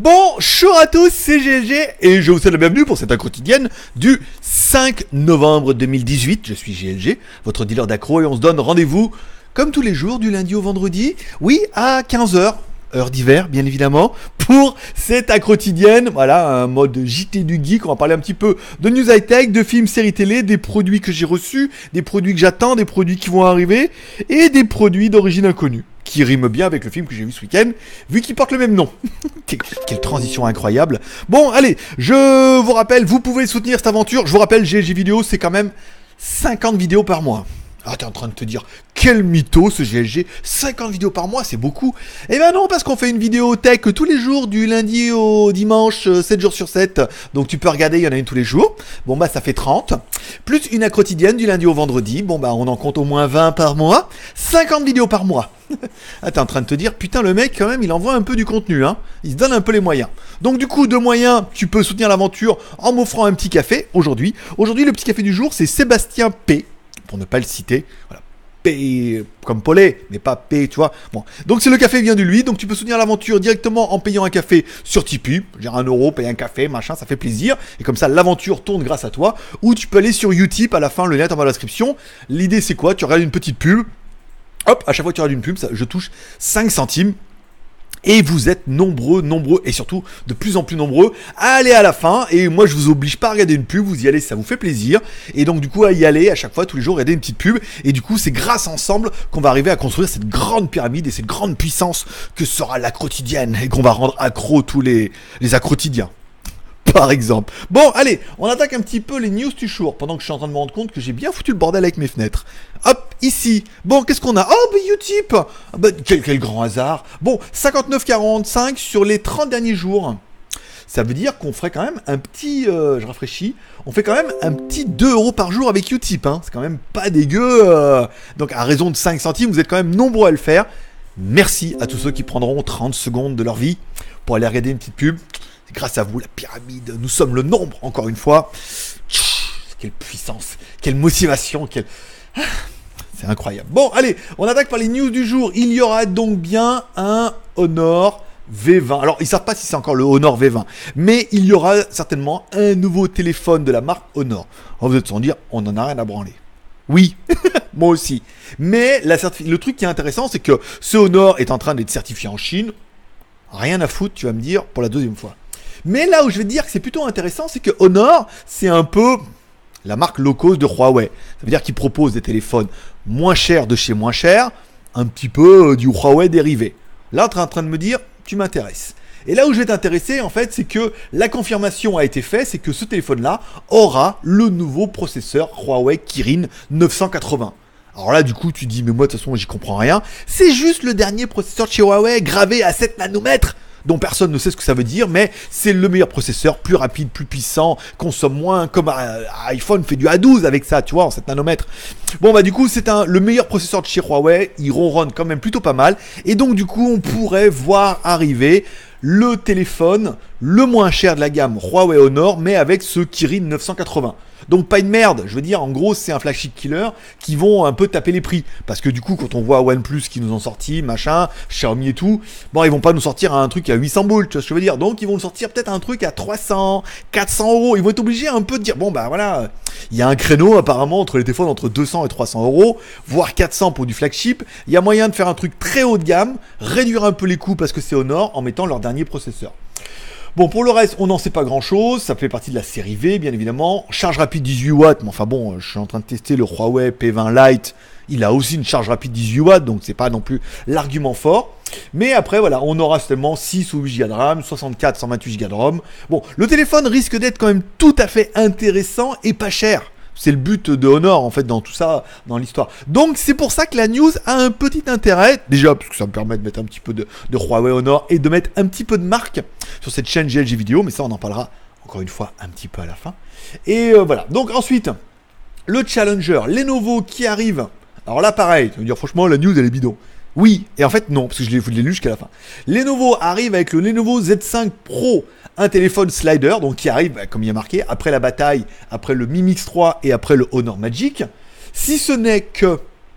Bonjour à tous, c'est GLG et je vous souhaite la bienvenue pour cette accro quotidienne du 5 novembre 2018. Je suis GLG, votre dealer d'accro, et on se donne rendez-vous comme tous les jours du lundi au vendredi, oui, à 15h, heure d'hiver bien évidemment, pour cette accro quotidienne. Voilà, un mode JT du geek. On va parler un petit peu de news high-tech, de films, séries télé, des produits que j'ai reçus, des produits que j'attends, des produits qui vont arriver et des produits d'origine inconnue, qui rime bien avec le film que j'ai vu ce week-end, vu qu'il porte le même nom. Quelle transition incroyable. Bon, allez, je vous rappelle, vous pouvez soutenir cette aventure. Je vous rappelle, GLG Vidéo, c'est quand même 50 vidéos par mois. Ah, t'es en train de te dire, quel mytho ce GLG, 50 vidéos par mois, c'est beaucoup. Eh ben non, parce qu'on fait une vidéo tech tous les jours, du lundi au dimanche, 7 jours sur 7. Donc tu peux regarder, il y en a une tous les jours. Bon bah ça fait 30. Plus une accro quotidienne du lundi au vendredi. Bon bah on en compte au moins 20 par mois. 50 vidéos par mois. Ah, t'es en train de te dire, putain, le mec quand même, il envoie un peu du contenu, hein. Il se donne un peu les moyens. Donc du coup, de moyens, tu peux soutenir l'aventure en m'offrant un petit café aujourd'hui. Aujourd'hui, le petit café du jour, c'est Sébastien P, pour ne pas le citer. Voilà. P comme Paulet, mais pas P, tu vois. Bon. Donc c'est le café vient de lui, donc tu peux soutenir l'aventure directement en payant un café sur Tipeee. J'ai 1 euro, payer un café, machin, ça fait plaisir. Et comme ça, l'aventure tourne grâce à toi. Ou tu peux aller sur Utip, à la fin, le lien est en bas de la description. L'idée, c'est quoi? Tu regardes une petite pub. Hop, à chaque fois que tu regardes une pub, ça, je touche 5 centimes. Et vous êtes nombreux, et surtout de plus en plus nombreux à aller à la fin. Et moi, je vous oblige pas à regarder une pub, vous y allez, ça vous fait plaisir. Et donc, du coup, à y aller à chaque fois, tous les jours, regarder une petite pub. Et du coup, c'est grâce ensemble qu'on va arriver à construire cette grande pyramide et cette grande puissance que sera la quotidienne. Et qu'on va rendre accro tous les accro-quotidiens. Par exemple. Bon, allez, on attaque un petit peu les news du jour, pendant que je suis en train de me rendre compte que j'ai bien foutu le bordel avec mes fenêtres. Hop, ici. Bon, qu'est-ce qu'on a? Oh, bah, Utip. Bah, quel grand hasard. Bon, 59,45 sur les 30 derniers jours. Ça veut dire qu'on ferait quand même un petit... je rafraîchis. On fait quand même un petit 2 euros par jour avec Utip. Hein. C'est quand même pas dégueu. Donc, à raison de 5 centimes, vous êtes quand même nombreux à le faire. Merci à tous ceux qui prendront 30 secondes de leur vie pour aller regarder une petite pub. Grâce à vous, la pyramide, nous sommes le nombre, encore une fois. Quelle puissance, quelle motivation, quelle... C'est incroyable. Bon, allez, on attaque par les news du jour. Il y aura donc bien un Honor V20. Alors, ils ne savent pas si c'est encore le Honor V20, mais il y aura certainement un nouveau téléphone de la marque Honor. Alors, vous êtes sans dire, on n'en a rien à branler. Oui, moi aussi. Mais le truc qui est intéressant, c'est que ce Honor est en train d'être certifié en Chine. Rien à foutre, tu vas me dire, pour la deuxième fois. Mais là où je vais te dire que c'est plutôt intéressant, c'est que Honor, c'est un peu la marque low cost de Huawei. Ça veut dire qu'ils proposent des téléphones moins chers de chez moins chers, un petit peu du Huawei dérivé. Là, tu es en train de me dire, tu m'intéresses. Et là où je vais t'intéresser, en fait, c'est que la confirmation a été faite, c'est que ce téléphone-là aura le nouveau processeur Huawei Kirin 980. Alors là, du coup, tu dis, mais moi, de toute façon, j'y comprends rien. C'est juste le dernier processeur de chez Huawei gravé à 7 nanomètres. Dont personne ne sait ce que ça veut dire, mais c'est le meilleur processeur, plus rapide, plus puissant, consomme moins, comme iPhone fait du A12 avec ça, tu vois, en 7 nanomètres. Bon, bah du coup, c'est le meilleur processeur de chez Huawei, il ronronne quand même plutôt pas mal, et donc du coup, on pourrait voir arriver le téléphone le moins cher de la gamme Huawei Honor, mais avec ce Kirin 980. Donc pas une merde, je veux dire, en gros, c'est un flagship killer qui vont un peu taper les prix. Parce que du coup, quand on voit OnePlus qui nous ont sorti, machin, Xiaomi et tout, bon, ils vont pas nous sortir un truc à 800 boules, tu vois ce que je veux dire. Donc ils vont nous sortir peut-être un truc à 300, 400 euros. Ils vont être obligés un peu de dire, bon bah voilà, il y a un créneau apparemment entre les téléphones entre 200 et 300 euros, voire 400 pour du flagship. Il y a moyen de faire un truc très haut de gamme, réduire un peu les coûts parce que c'est Honor en mettant leur dernier processeur. Bon, pour le reste, on n'en sait pas grand chose, ça fait partie de la série V, bien évidemment. Charge rapide 18 watts, mais enfin bon, je suis en train de tester le Huawei P20 Lite, il a aussi une charge rapide 18 watts, donc c'est pas non plus l'argument fort. Mais après, voilà, on aura seulement 6 ou 8 Go de RAM, 64, 128 Go de ROM. Bon, le téléphone risque d'être quand même tout à fait intéressant et pas cher. C'est le but de Honor en fait dans tout ça, dans l'histoire. Donc c'est pour ça que la news a un petit intérêt. Déjà parce que ça me permet de mettre un petit peu de Huawei Honor et de mettre un petit peu de marque sur cette chaîne GLG Vidéo. Mais ça on en parlera encore une fois un petit peu à la fin. Et voilà. Donc ensuite, le Challenger, Lenovo qui arrive. Alors là pareil, tu vas me dire franchement la news elle est bidon. Oui, et en fait non, parce que je l'ai lu jusqu'à la fin. Lenovo arrive avec le Lenovo Z5 Pro, un téléphone slider, donc qui arrive, comme il y a marqué, après la bataille, après le Mi Mix 3 et après le Honor Magic, si ce n'est que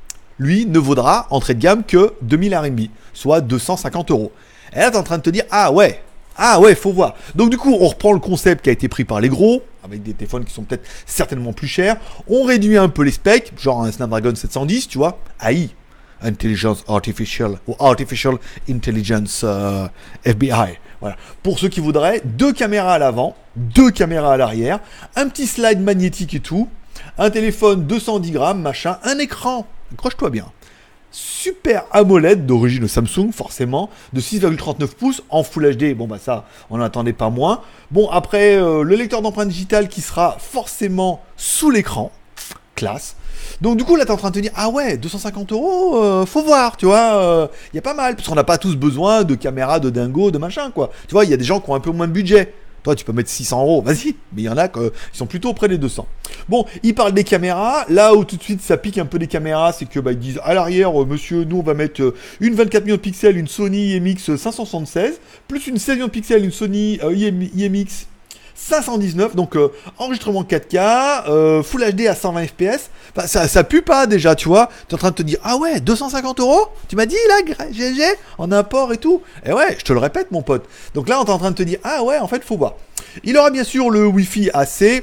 lui ne vaudra entrée de gamme que 2000 RMB, soit 250 euros. Et là, tu es en train de te dire, ah ouais, Ah ouais, faut voir. Donc du coup, on reprend le concept qui a été pris par les gros, avec des téléphones qui sont peut-être certainement plus chers. On réduit un peu les specs, genre un Snapdragon 710, tu vois, AI, Intelligence Artificial, ou Artificial Intelligence FBI. Voilà. Pour ceux qui voudraient, 2 caméras à l'avant, 2 caméras à l'arrière, un petit slide magnétique et tout, un téléphone 210 grammes, machin, un écran, accroche-toi bien. Super AMOLED d'origine Samsung, forcément, de 6,39 pouces en Full HD. Bon, bah ça, on n'attendait pas moins. Bon, après, le lecteur d'empreintes digitales qui sera forcément sous l'écran. Classe. Donc, du coup, là, t'es en train de te dire, ah ouais, 250 €, faut voir, tu vois, y a pas mal. Parce qu'on n'a pas tous besoin de caméras de dingo, de machin, quoi. Tu vois, il y a des gens qui ont un peu moins de budget. Toi, tu peux mettre 600 €, vas-y. Mais il y en a qui sont plutôt auprès des 200. Bon, ils parlent des caméras. Là où tout de suite ça pique un peu des caméras, c'est que ils disent à l'arrière, monsieur, nous on va mettre une 24 millions de pixels, une Sony IMX 576, plus une 16 millions de pixels, une Sony IMX 519, donc enregistrement 4K, Full HD à 120 fps, ça pue pas déjà, tu vois. Tu es en train de te dire, ah ouais, 250 €, tu m'as dit là, GG, en import et tout. Et ouais, je te le répète, mon pote. Donc là, on est en train de te dire, ah ouais, en fait, faut voir. Il aura bien sûr le Wi-Fi AC,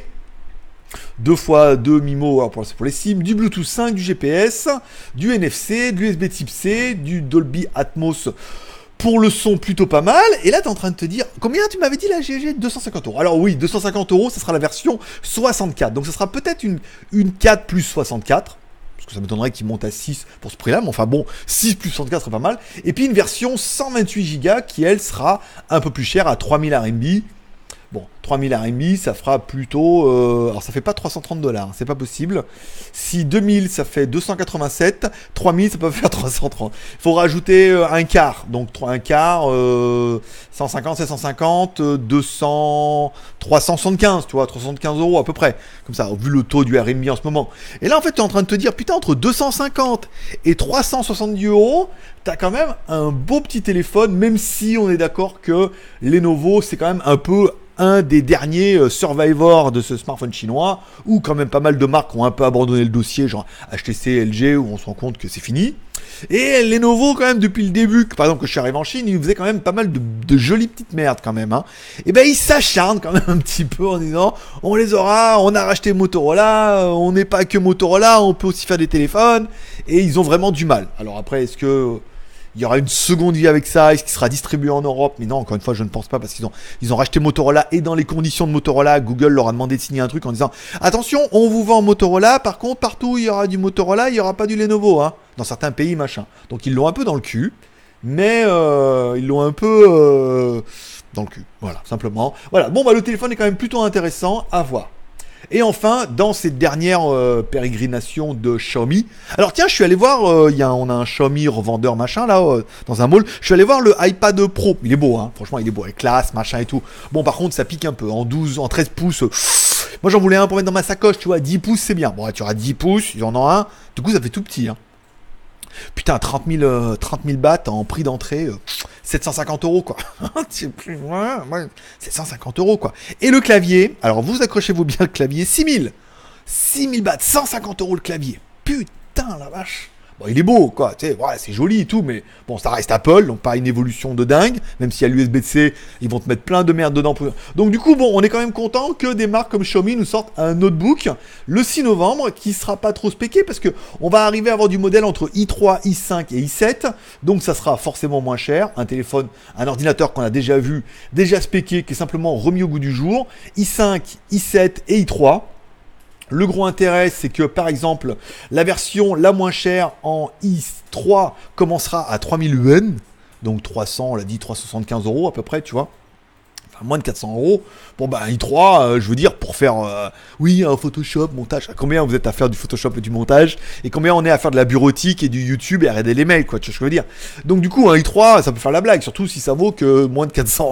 2x2 MIMO alors pour les SIM, du Bluetooth 5, du GPS, du NFC, du USB type C, du Dolby Atmos pour le son plutôt pas mal. Et là, tu es en train de te dire, combien tu m'avais dit la GG? 250 €. Alors oui, 250 €, ça sera la version 64. Donc ça sera peut-être une 4 plus 64. Parce que ça m'étonnerait qu'il monte à 6 pour ce prix-là. Mais enfin bon, 6 plus 64 serait pas mal. Et puis une version 128 Go qui, elle, sera un peu plus chère à 3000 RMB. Bon, 3000 RMB, ça fera plutôt... alors, ça fait pas 330 $, hein, c'est pas possible. Si 2000, ça fait 287, 3000, ça peut faire 330. Il faut rajouter un quart. Donc, un quart, 150, 750, 200, 375, tu vois, 375 € à peu près. Comme ça, vu le taux du RMB en ce moment. Et là, en fait, tu es en train de te dire, putain, entre 250 et 370 €, t'as quand même un beau petit téléphone, même si on est d'accord que Lenovo, c'est quand même un peu un des derniers survivors de ce smartphone chinois, où quand même pas mal de marques ont un peu abandonné le dossier, genre HTC, LG, où on se rend compte que c'est fini. Et Lenovo, quand même, depuis le début, par exemple, que je suis arrivé en Chine, ils faisaient quand même pas mal de jolies petites merdes, quand même. Hein. Et ben, ils s'acharnent quand même un petit peu en disant, on les aura, on a racheté Motorola, on n'est pas que Motorola, on peut aussi faire des téléphones, et ils ont vraiment du mal. Alors après, est-ce que... il y aura une seconde vie avec ça, est-ce qu'il sera distribué en Europe? Mais non, encore une fois, je ne pense pas, parce qu'ils ont racheté Motorola, et dans les conditions de Motorola, Google leur a demandé de signer un truc en disant, attention, on vous vend Motorola, par contre, partout où il y aura du Motorola, il n'y aura pas du Lenovo, hein, dans certains pays, machin. Donc ils l'ont un peu dans le cul, mais ils l'ont un peu dans le cul, voilà, simplement. Voilà, bon, bah le téléphone est quand même plutôt intéressant à voir. Et enfin, dans cette dernière pérégrination de Xiaomi, alors tiens, je suis allé voir, on a un Xiaomi revendeur machin là, dans un mall, je suis allé voir le iPad Pro, il est beau, hein, franchement il est beau, avec classe, machin et tout. Bon, par contre ça pique un peu, en 13 pouces, moi j'en voulais un pour mettre dans ma sacoche, tu vois, 10 pouces c'est bien. Bon, ouais, tu auras 10 pouces, il y en a un, du coup ça fait tout petit, hein. Putain, 30 000 bahts en prix d'entrée, 750 € quoi. C'est plus loin, ouais, 750 € quoi. Et le clavier, alors vous accrochez-vous bien le clavier, 6 000 bahts, 150 € le clavier. Putain la vache. Bon, il est beau quoi, tu sais, ouais, c'est joli et tout, mais bon, ça reste Apple, donc pas une évolution de dingue, même s'il y a l'USB-C, ils vont te mettre plein de merde dedans. Donc du coup, bon, on est quand même content que des marques comme Xiaomi nous sortent un notebook le 6 novembre qui sera pas trop spéqué, parce que on va arriver à avoir du modèle entre i3, i5 et i7, donc ça sera forcément moins cher, un téléphone, un ordinateur qu'on a déjà vu, déjà spéqué, qui est simplement remis au goût du jour, i5, i7 et i3. Le gros intérêt, c'est que, par exemple, la version la moins chère en i3 commencera à 3000 yuan. Donc 300, on l'a dit, 375 € à peu près, tu vois. Enfin, moins de 400 €. Bon, bah, i3, je veux dire, pour faire, oui, un Photoshop, montage. Combien vous êtes à faire du Photoshop et du montage? Et combien on est à faire de la bureautique et du YouTube et à regarder les mails, quoi, tu vois ce que je veux dire? Donc, du coup, un i3, ça peut faire la blague, surtout si ça vaut que moins de 400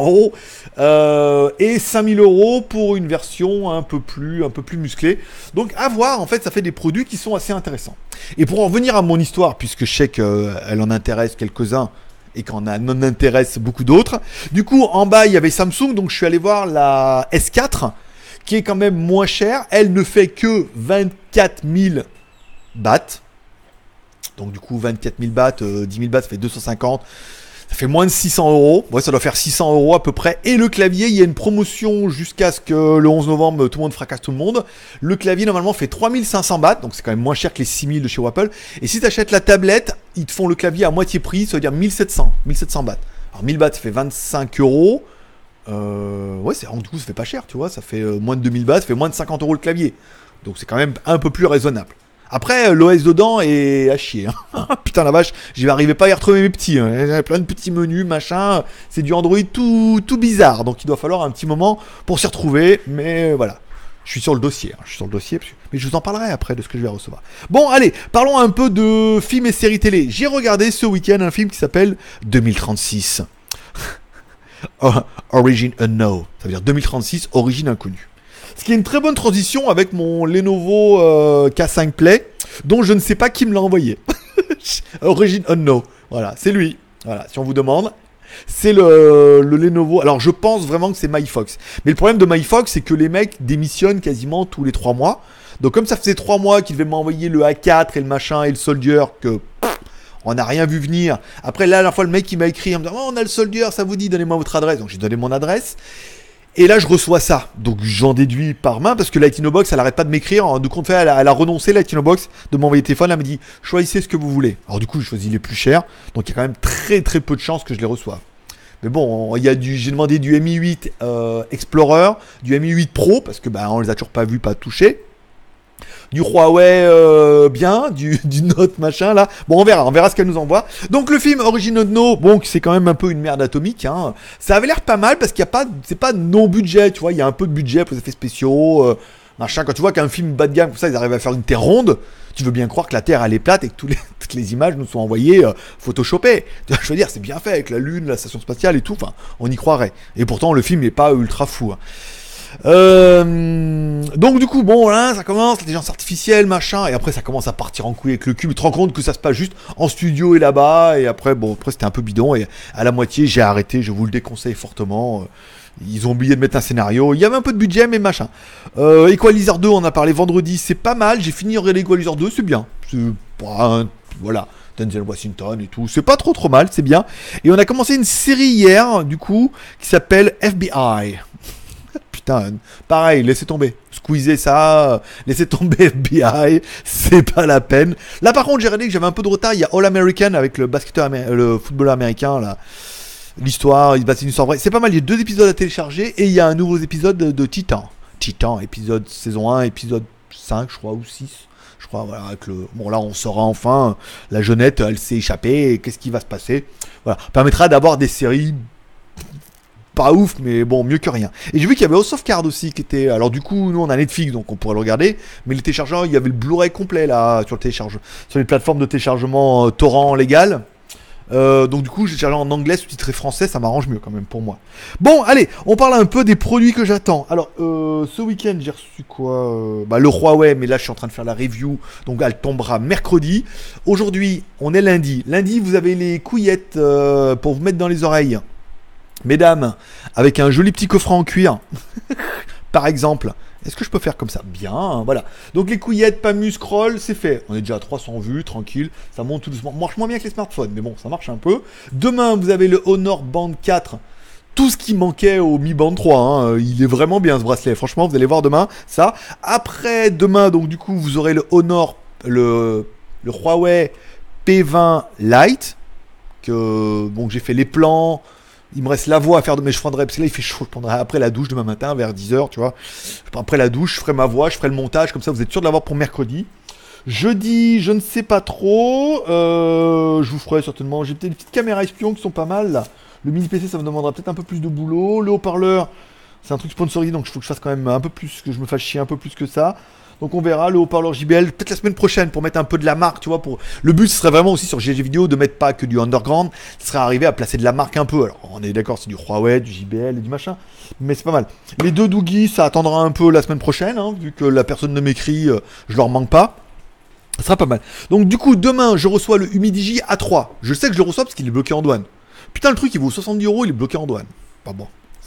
€. Et 5000 € pour une version un peu plus musclée. Donc, à voir, en fait, ça fait des produits qui sont assez intéressants. Et pour en revenir à mon histoire, puisque je sais qu'elle en intéresse quelques-uns, et qu'on en intéresse beaucoup d'autres. Du coup, en bas, il y avait Samsung, donc je suis allé voir la S4, qui est quand même moins chère. Elle ne fait que 24 000 bahts. Donc du coup, 24 000 bahts, 10 000 bahts, ça fait 250. Ça fait moins de 600 euros. Ouais, ça doit faire 600 euros à peu près. Et le clavier, il y a une promotion jusqu'à ce que le 11 novembre, tout le monde fracasse tout le monde. Le clavier, normalement, fait 3500 bahts. Donc, c'est quand même moins cher que les 6000 de chez Apple. Et si tu achètes la tablette, ils te font le clavier à moitié prix. Ça veut dire 1700 bahts. Alors, 1000 bahts, ça fait 25 euros. Ouais, du coup, ça fait pas cher, tu vois. Ça fait moins de 2000 bahts. Ça fait moins de 50 euros le clavier. Donc, c'est quand même un peu plus raisonnable. Après, l'OS dedans est à chier. Hein. Putain la vache, j'y arrivais pas à y retrouver mes petits. Hein. J'avais plein de petits menus, machin. C'est du Android tout bizarre. Donc il doit falloir un petit moment pour s'y retrouver. Mais voilà. Je suis sur le dossier. Hein. Je suis sur le dossier. Mais je vous en parlerai après de ce que je vais recevoir. Bon, allez, parlons un peu de films et séries télé. J'ai regardé ce week-end un film qui s'appelle 2036. Origin Unknown. Ça veut dire 2036, origine inconnue. Ce qui est une très bonne transition avec mon Lenovo K5 Play, dont je ne sais pas qui me l'a envoyé. Origin Unknown. Voilà, c'est lui. Voilà, si on vous demande. C'est le Lenovo. Alors, je pense vraiment que c'est MyFox. Mais le problème de MyFox, c'est que les mecs démissionnent quasiment tous les 3 mois. Donc, comme ça faisait 3 mois qu'ils devaient m'envoyer le A4 et le machin et le Soldier, que on n'a rien vu venir. Après, là, à la fois, le mec, il m'a écrit en me disant oh, on a le Soldier, ça vous dit, donnez-moi votre adresse. Donc, j'ai donné mon adresse. Et là, je reçois ça. Donc, j'en déduis par main parce que l'Itinobox, elle arrête pas de m'écrire. Du compte fait, elle a renoncé, l'Itinobox, de m'envoyer le téléphone. Elle me dit choisissez ce que vous voulez. Alors, du coup, je choisis les plus chers. Donc, il y a quand même très très peu de chances que je les reçoive. Mais bon, j'ai demandé du Mi 8 Explorer, du Mi 8 Pro parce que on les a toujours pas vus, pas touchés. Du Huawei bien, du Note machin là. Bon, on verra ce qu'elle nous envoie. Donc le film Origin Unknown, bon, c'est quand même un peu une merde atomique. Hein. Ça avait l'air pas mal parce qu'il y a pas, c'est pas non budget, tu vois. Il y a un peu de budget pour les effets spéciaux, machin. Quand tu vois qu'un film bas de gamme comme ça, ils arrivent à faire une terre ronde, tu veux bien croire que la terre elle est plate et que toutes les images nous sont envoyées photoshopées. Je veux dire, c'est bien fait avec la lune, la station spatiale et tout. Enfin, on y croirait. Et pourtant, le film n'est pas ultra fou. Hein. Donc du coup bon là ça commence l'intelligence artificielle machin et après ça commence à partir en couille avec le cube. Tu te rends compte que ça se passe juste en studio et là-bas et après c'était un peu bidon et à la moitié j'ai arrêté, je vous le déconseille fortement. Ils ont oublié de mettre un scénario, il y avait un peu de budget mais machin. Equalizer 2 on en a parlé vendredi, c'est pas mal, j'ai fini Equalizer 2, c'est bien, c'est voilà, Denzel Washington et tout, c'est pas trop mal, c'est bien. Et on a commencé une série hier du coup qui s'appelle FBI. Putain, pareil, laissez tomber. Squeezer ça, laissez tomber FBI, c'est pas la peine. Là, par contre, j'ai réalisé que j'avais un peu de retard. Il y a All American avec le footballeur américain, là. L'histoire, il se passe une histoire vraie. C'est pas mal, il y a 2 épisodes à télécharger et il y a un nouveau épisode de Titan. Titan, épisode saison 1, épisode 5, je crois, ou 6. Je crois, voilà, avec bon, là, on saura enfin. La jeunette, elle s'est échappée. Qu'est-ce qui va se passer? Voilà, permettra d'avoir des séries pas ouf, mais bon, mieux que rien. Et j'ai vu qu'il y avait House of Cards aussi, qui était... Alors du coup, nous, on a Netflix, donc on pourrait le regarder. Mais les téléchargeurs, il y avait le Blu-ray complet, là, sur les plateformes de téléchargement torrent légal. Donc du coup, j'ai téléchargé en anglais, sous-titré français, ça m'arrange mieux quand même pour moi. Bon, allez, on parle un peu des produits que j'attends. Alors, ce week-end, j'ai reçu quoi le Huawei, mais là, je suis en train de faire la review, donc elle tombera mercredi. Aujourd'hui, on est lundi. Lundi, vous avez les couillettes pour vous mettre dans les oreilles. Mesdames, avec un joli petit coffret en cuir, par exemple. Est-ce que je peux faire comme ça? Bien, voilà. Donc les couillettes, PAMU, scroll, c'est fait. On est déjà à 300 vues, tranquille. Ça monte tout doucement. Marche moins bien que les smartphones, mais bon, ça marche un peu. Demain, vous avez le Honor Band 4. Tout ce qui manquait au Mi Band 3. Hein. Il est vraiment bien ce bracelet. Franchement, vous allez voir demain ça. Après, demain, donc du coup, vous aurez le Honor, le Huawei P20 Lite. Bon, j'ai fait les plans. Il me reste la voix à faire, mais je prendrai, parce que là il fait chaud, je prendrai après la douche demain matin vers 10h, tu vois. Après la douche, je ferai ma voix, je ferai le montage, comme ça vous êtes sûr de l'avoir pour mercredi. Jeudi, je ne sais pas trop, je vous ferai certainement, j'ai peut-être des petites caméras espions qui sont pas mal, là. Le mini PC, ça me demandera peut-être un peu plus de boulot. Le haut-parleur, c'est un truc sponsorisé, donc il faut que je fasse quand même un peu plus, que je me fasse chier un peu plus que ça. Donc on verra le haut-parleur JBL peut-être la semaine prochaine pour mettre un peu de la marque, tu vois. Le but ce serait vraiment aussi sur GG Vidéo de mettre pas que du underground, ce serait arriver à placer de la marque un peu. Alors on est d'accord, c'est du Huawei, du JBL et du machin, mais c'est pas mal. Les 2 Doogie, ça attendra un peu la semaine prochaine, hein, vu que la personne ne m'écrit, je leur manque pas. Ça sera pas mal. Donc du coup demain je reçois le Humidigi A3. Je sais que je le reçois parce qu'il est bloqué en douane. Putain le truc il vaut 70 €, il est bloqué en douane. Pas bon.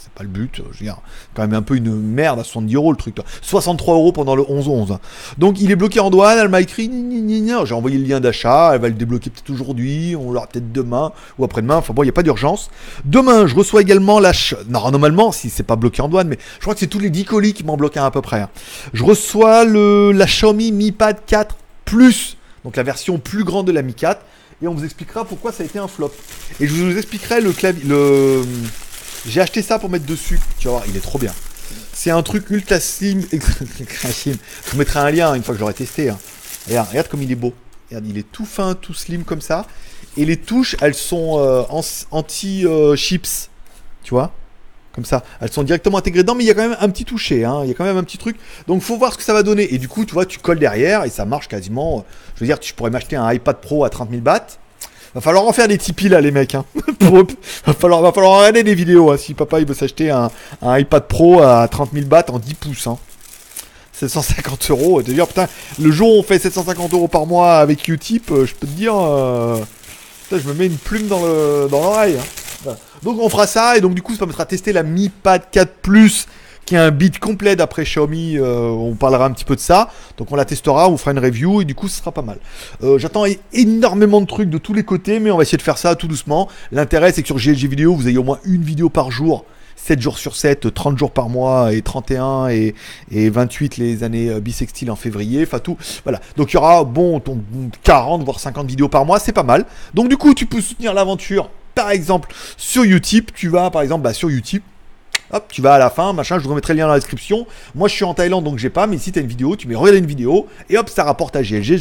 c'est pas le but. Je veux dire, quand même un peu une merde à 70 € le truc. 63 € pendant le 11-11. Donc il est bloqué en douane, elle m'a écrit, j'ai envoyé le lien d'achat, elle va le débloquer peut-être aujourd'hui, on l'aura peut-être demain ou après-demain, enfin bon, il n'y a pas d'urgence. Demain, je reçois également normalement, si c'est pas bloqué en douane, mais je crois que c'est tous les 10 colis qui m'ont bloqué à peu près. Je reçois la Xiaomi Mi Pad 4 Plus, donc la version plus grande de la Mi 4. Et on vous expliquera pourquoi ça a été un flop. Et je vous expliquerai le clavier. J'ai acheté ça pour mettre dessus. Tu vas voir, il est trop bien. C'est un truc ultra slim. Je vous mettrai un lien une fois que j'aurai testé. Hein. Regarde comme il est beau. Regarde, il est tout fin, tout slim comme ça. Et les touches, elles sont anti-chips. Tu vois ? Comme ça, elles sont directement intégrées dedans, mais il y a quand même un petit toucher, hein. Il y a quand même un petit truc. Donc, faut voir ce que ça va donner. Et du coup, tu vois, tu colles derrière et ça marche quasiment. Je veux dire, tu pourrais m'acheter un iPad Pro à 30 000 bahts. Va falloir en faire des Tipeee là, les mecs. Hein. va falloir regarder des vidéos. Hein, si papa il veut s'acheter un iPad Pro à 30 000 bahts en 10 pouces. Hein. 750 €. Te dire, putain, le jour où on fait 750 € par mois avec Utip, je peux te dire, putain, je me mets une plume dans l'oreille. Hein. Voilà. Donc on fera ça et donc du coup ça permettra de tester la Mi Pad 4 Plus qui est un bit complet d'après Xiaomi, on parlera un petit peu de ça, donc on la testera, on fera une review et du coup ce sera pas mal. J'attends énormément de trucs de tous les côtés mais on va essayer de faire ça tout doucement. L'intérêt c'est que sur GLG Vidéo vous ayez au moins une vidéo par jour, 7 jours sur 7, 30 jours par mois et 31 et 28 les années bissextiles en février, enfin tout, voilà. Donc il y aura 40 voire 50 vidéos par mois, c'est pas mal. Donc du coup tu peux soutenir l'aventure. Par exemple, sur Utip, tu vas par exemple sur Utip, hop, tu vas à la fin, machin, je vous remettrai le lien dans la description. Moi, je suis en Thaïlande, donc j'ai pas, mais si tu as une vidéo, tu mets regarder une vidéo, et hop, ça rapporte à GLG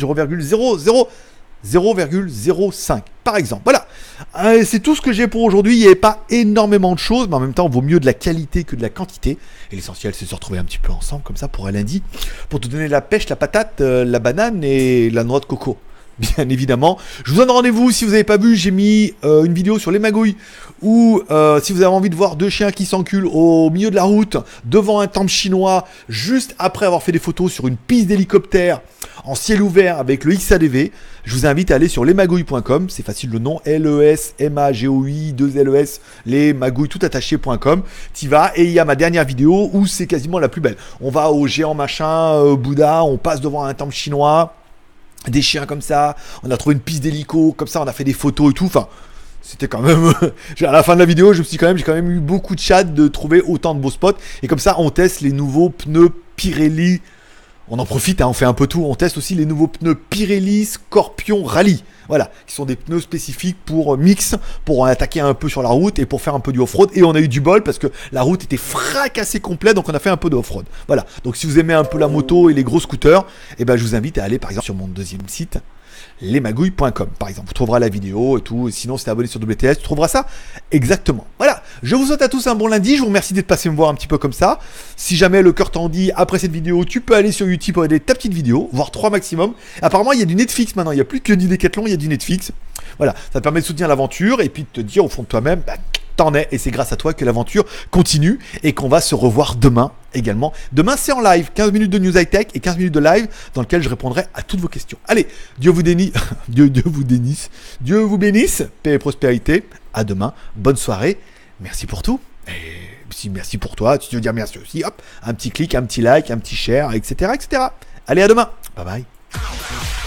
0,05 par exemple. Voilà, c'est tout ce que j'ai pour aujourd'hui. Il n'y avait pas énormément de choses, mais en même temps, il vaut mieux de la qualité que de la quantité. Et l'essentiel, c'est de se retrouver un petit peu ensemble, comme ça, pour un lundi, pour te donner la pêche, la patate, la banane et la noix de coco. Bien évidemment, je vous donne rendez-vous si vous n'avez pas vu, j'ai mis une vidéo sur les magouilles où si vous avez envie de voir deux chiens qui s'enculent au milieu de la route devant un temple chinois juste après avoir fait des photos sur une piste d'hélicoptère en ciel ouvert avec le XADV, je vous invite à aller sur lesmagouilles.com, c'est facile le nom, LESMAGOI 2LES, lesmagouilles tout attaché.com, t'y vas et il y a ma dernière vidéo où c'est quasiment la plus belle. On va au géant machin, Bouddha, on passe devant un temple chinois. Des chiens comme ça, on a trouvé une piste d'hélico, comme ça on a fait des photos et tout, enfin c'était quand même, à la fin de la vidéo j'ai quand même eu beaucoup de chat de trouver autant de beaux spots, et comme ça on teste les nouveaux pneus Pirelli, on en profite, hein, on fait un peu tout, on teste aussi les nouveaux pneus Pirelli Scorpion Rally, voilà, qui sont des pneus spécifiques pour mix, pour attaquer un peu sur la route et pour faire un peu du off-road, et on a eu du bol parce que la route était fracassée complète, donc on a fait un peu de off-road, voilà, donc si vous aimez un peu la moto et les gros scooters, et ben je vous invite à aller par exemple sur mon deuxième site, lesmagouilles.com par exemple, vous trouverez la vidéo et tout, et sinon si t'es abonné sur WTS, tu trouveras ça exactement. Voilà, je vous souhaite à tous un bon lundi, je vous remercie d'être passé me voir un petit peu comme ça. Si jamais le cœur t'en dit après cette vidéo, tu peux aller sur YouTube pour regarder ta petite vidéo, voire 3 maximum. Apparemment il y a du Netflix maintenant, il n'y a plus que du Decathlon, il y a du Netflix. Voilà, ça te permet de soutenir l'aventure et puis de te dire au fond de toi-même, bah, t'en es, et c'est grâce à toi que l'aventure continue et qu'on va se revoir demain également. Demain c'est en live, 15 minutes de news high-tech et 15 minutes de live dans lequel je répondrai à toutes vos questions. Allez, Dieu vous bénisse, Dieu vous bénisse, paix et prospérité, à demain, bonne soirée, merci pour tout, et si merci pour toi, tu veux dire merci aussi, hop, un petit clic, un petit like, un petit share, etc. Allez, à demain, bye bye.